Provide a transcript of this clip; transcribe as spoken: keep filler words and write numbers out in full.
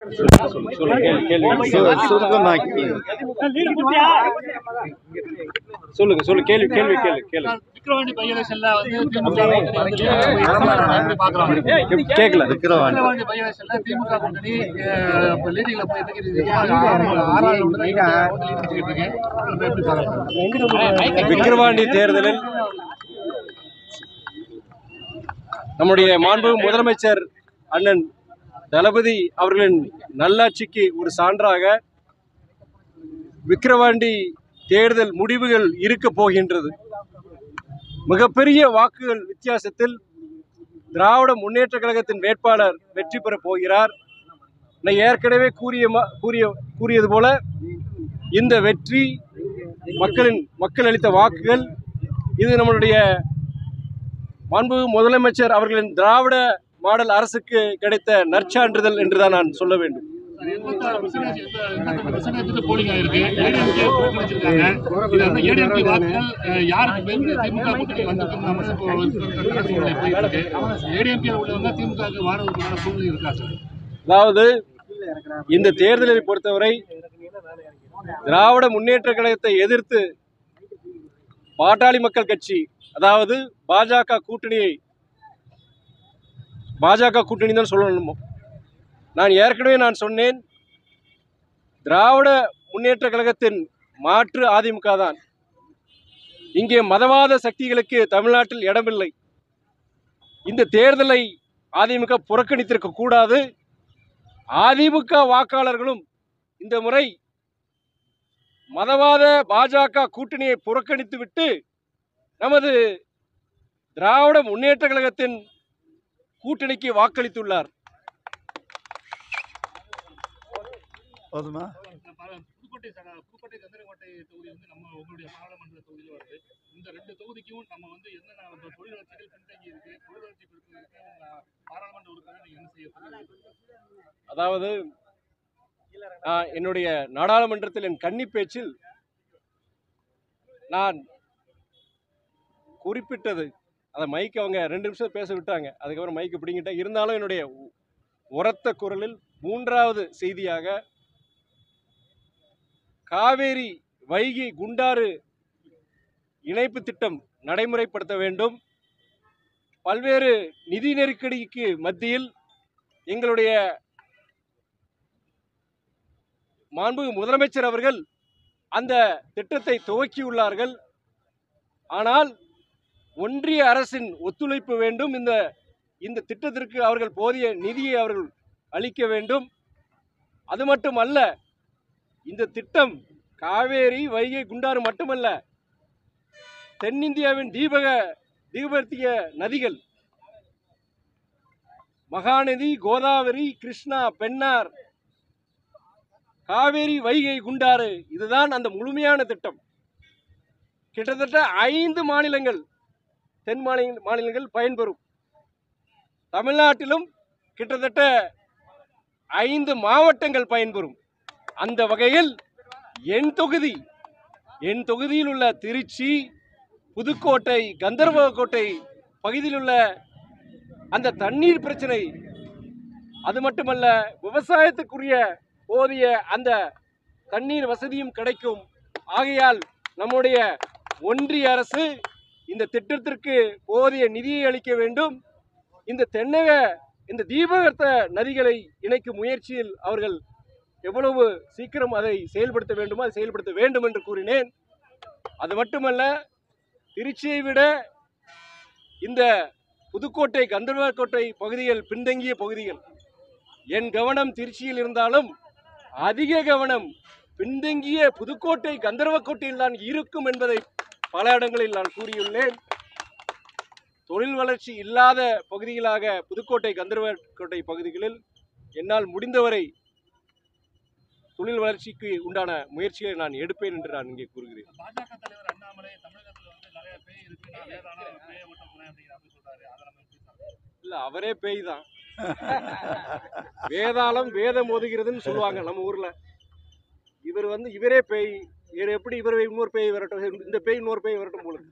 சொல்லுங்க சொல்லுங்க கேள்வி கேள்வி கேள்வி கேள்வி விக்கிரவாண்டி பை எலெக்ஷன்ல வந்து திமுக பாக்குறாங்க கேட்கல விக்கிரவாண்டி பை எலெக்ஷன்ல திமுக கூட்டணி லீடிங்ல போய் இருக்கு. விக்கிரவாண்டி தேர்தலில் நம்முடைய மாண்பு முதலமைச்சர் அண்ணன் தளபதி அவர்களின் நல்லாட்சிக்கு ஒரு சான்றாக விக்கிரவாண்டி தேர்தல் முடிவுகள் இருக்க போகின்றது. மிகப்பெரிய வாக்குகள் வித்தியாசத்தில் திராவிட முன்னேற்ற கழகத்தின் வேட்பாளர் வெற்றி பெறப் போகிறார். நான் ஏற்கனவே கூறிய கூறிய கூறியது போல இந்த வெற்றி மக்களின் மக்கள் அளித்த வாக்குகள் இது நம்மளுடைய மாண்பு முதலமைச்சர் அவர்களின் திராவிட மாடல் அரசுக்கு கிடைத்த நற்சான்றிதழ் என்றுதான் நான் சொல்ல வேண்டும். அதாவது இந்த தேர்தலை பொறுத்தவரை திராவிட முன்னேற்ற கழகத்தை எதிர்த்து பாட்டாளி மக்கள் கட்சி அதாவது பாஜக கூட்டணியை பாஜக கூட்டணி தான் சொல்லணும். நான் ஏற்கனவே நான் சொன்னேன், திராவிட முன்னேற்ற கழகத்தின் மாற்று அதிமுக தான். இங்கே மதவாத சக்திகளுக்கு தமிழ்நாட்டில் இடமில்லை. இந்த தேர்தலை அதிமுக புறக்கணித்திருக்க கூடாது. அதிமுக வாக்காளர்களும் இந்த முறை மதவாத பாஜக கூட்டணியை புறக்கணித்துவிட்டு நமது திராவிட முன்னேற்ற கழகத்தின் கூட்டணிக்கு வாக்களித்துள்ளார். புதுக்கோட்டை புதுக்கோட்டை கந்தரகோட்டை தொகுதி வந்து நம்ம உங்களுடைய பாராளுமன்ற தொகுதியில் வருது. இந்த ரெண்டு தொகுதிக்கும் நம்ம வந்து என்னென்ன தொழில் வளர்ச்சிகள் பின்தங்கி இருக்கு, தொழில் வளர்ச்சி பெருக்கிறதுக்கு பாராளுமன்ற உறுப்பினர் நீங்க என்ன செய்ய போறீங்க? அதாவது என்னுடைய நாடாளுமன்றத்தில் என் கன்னி பேச்சில் நான் குறிப்பிட்டது, அதை மைக்கு அவங்க ரெண்டு நிமிஷம் பேச விட்டாங்க, அதுக்கப்புறம் மைக்கு பிடிங்கிட்டேன். இருந்தாலும் என்னுடைய உரத்த குரலில் மூன்றாவது செய்தியாக காவேரி வைகை குண்டாறு இணைப்பு திட்டம் நடைமுறைப்படுத்த வேண்டும். பல்வேறு நிதி நெருக்கடிக்கு மத்தியில் எங்களுடைய மாண்பு முதலமைச்சர் அவர்கள் அந்த திட்டத்தை துவக்கியுள்ளார்கள். ஆனால் ஒன்றிய அரசின் ஒத்துழைப்பு வேண்டும். இந்த இந்த திட்டத்திற்கு அவர்கள் போதிய நிதியை அவர்கள் அளிக்க வேண்டும். அது மட்டுமல்ல, இந்த திட்டம் காவேரி வைகை குண்டாறு மட்டுமல்ல, தென்னிந்தியாவின் தீபக தீபர்த்திய நதிகள் மகாநதி, கோதாவரி, கிருஷ்ணா, பெண்ணார், காவேரி, வைகை, குண்டாறு, இதுதான் அந்த முழுமையான திட்டம். கிட்டத்தட்ட ஐந்து மாநிலங்கள் தென் மாநில மாநிலங்கள் பயன்பெறும். தமிழ்நாட்டிலும் கிட்டத்தட்ட ஐந்து மாவட்டங்கள் பயன்பெறும். அந்த வகையில் என் தொகுதி என் தொகுதியில் உள்ள திருச்சி, புதுக்கோட்டை, கந்தர்வகோட்டை பகுதியில் உள்ள அந்த தண்ணீர் பிரச்சனை, அது மட்டுமல்ல விவசாயத்துக்குரிய போதிய அந்த தண்ணீர் வசதியும் கிடைக்கும். ஆகையால் நம்முடைய ஒன்றிய அரசு இந்த திட்டத்திற்கு போதிய நிதியை அளிக்க வேண்டும். இந்த தென்னக இந்த தீபகற்ப நதிகளை இணைக்கும் முயற்சியில் அவர்கள் எவ்வளவு சீக்கிரம் அதை செயல்படுத்த வேண்டுமோ அதை செயல்படுத்த வேண்டும் என்று கூறினேன். அது மட்டுமல்ல, திருச்சியை விட இந்த புதுக்கோட்டை, கந்தர்வகோட்டை பகுதிகள் பின்தங்கிய பகுதிகள். என் கவனம் திருச்சியில் இருந்தாலும் அதிக கவனம் பின்தங்கிய புதுக்கோட்டை, கந்தர்வகோட்டையில் தான் இருக்கும் என்பதை பல இடங்களில் நான் கூறியுள்ளேன். தொழில் வளர்ச்சி இல்லாத பகுதிகளாக புதுக்கோட்டை, கந்தர்வகோட்டை பகுதிகளில் என்னால் முடிந்தவரை தொழில் வளர்ச்சிக்கு உண்டான முயற்சிகளை நான் எடுப்பேன் என்று நான் இங்கே கூறுகிறேன். பாஜக தலைவர் அண்ணாமலை தமிழகத்தில் வந்து நிறைய பேய் இருக்கு, நான் வேதாளம் பேயை ஓட்ட போறேன் அப்படின்னு சொல்றாரு. இல்ல, அவரே பேய் தான். வேதாளம் வேதம் ஓதுகிறதுன்னு சொல்லுவாங்க நம்ம ஊர்ல. இவர் வந்து இவரே பேய். இவர் எப்படி இவர் இன்னொரு பேய் வரட்டும், இந்த பேய் இன்னொரு பேய் வரட்டும் போல.